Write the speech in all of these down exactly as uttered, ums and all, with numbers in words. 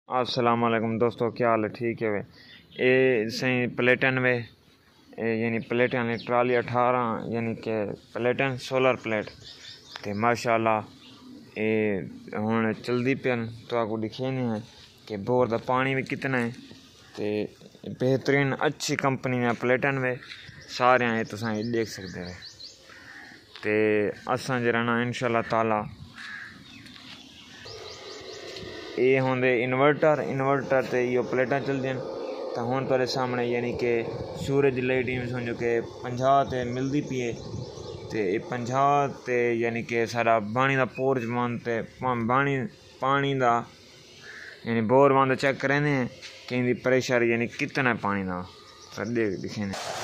السلام علیکم دوستو، کیا حال ہے؟ ٹھیک ہے وے اے سی پلیٹن وے یعنی پلیٹن ٹرالی اٹھارہ یعنی کہ پلیٹن سولر پلیٹ تے ماشاءاللہ اے ہن چلدی پین تو آپ کو دکھینے ہیں کہ بور دا پانی بھی کتنا ہے تے بہترین اچھی کمپنی نے پلیٹن وے سارے ہیں تساں دیکھ سکتے ہیں تے اساں جڑا نا انشاءاللہ تعالی یہ ہوں انورٹر انورٹر تے یہ پلیٹاں چل دیں تو ہوں تیرے سامنے یعنی کہ سورج لائٹ سمجھو کہ پنجاہ تے ملتی پی ہے تے پنجاہ تے یعنی کہ سارا پانی دا پورج مانتے پانی پانی دا یعنی بور وہاں چیک کریں ہیں کہ ان دی پریشر یعنی کتنا پانی دا سر دیکھ دکھیں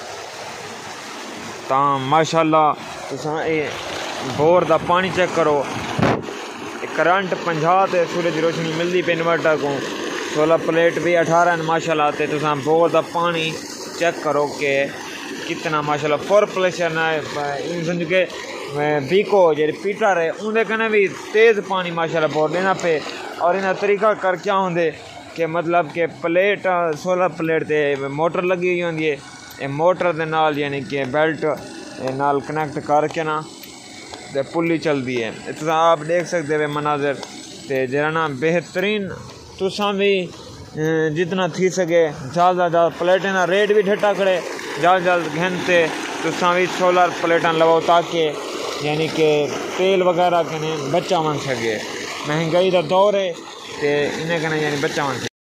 تاں ماشاءاللہ تساں اے بور دا پانی چیک کرو، کرنٹ پنجاہ تے سورج روشنی ملتی پہ انورٹر کو سولر پلیٹ بھی اٹھارہ ماشاءاللہ تے تساں بور دا پانی چیک کرو کہ کتنا ماشاءاللہ فور پلیشر نہ سمجھو کہ بیکو جی پیٹر ہے اندر کنے بھی تیز پانی ماشاءاللہ بور دینا پہ اور انہاں طریقہ کر کیا ہوندے کہ مطلب کہ پلیٹ سولر پلیٹ تے موٹر لگی ہوئی ہوندی ہے، یہ موٹر دے نال یعنی کہ بیلٹ نال کنیکٹ کر کے نا تے پلی چلتی ہے۔ تساں آپ دیکھ سکتے ہیں مناظر تے جڑا نا بہترین تساں بھی جتنا تھی سکے جلد از جلد پلیٹاں ریٹ بھی ڈھٹا کھڑے جلد جلد گھنتے تساں بھی سولر پلیٹاں لواؤ تاکہ یعنی کہ تیل وغیرہ کنے بچا من سکے، مہنگائی دا دور ہے تے انہیں کنے یعنی بچا من سکے۔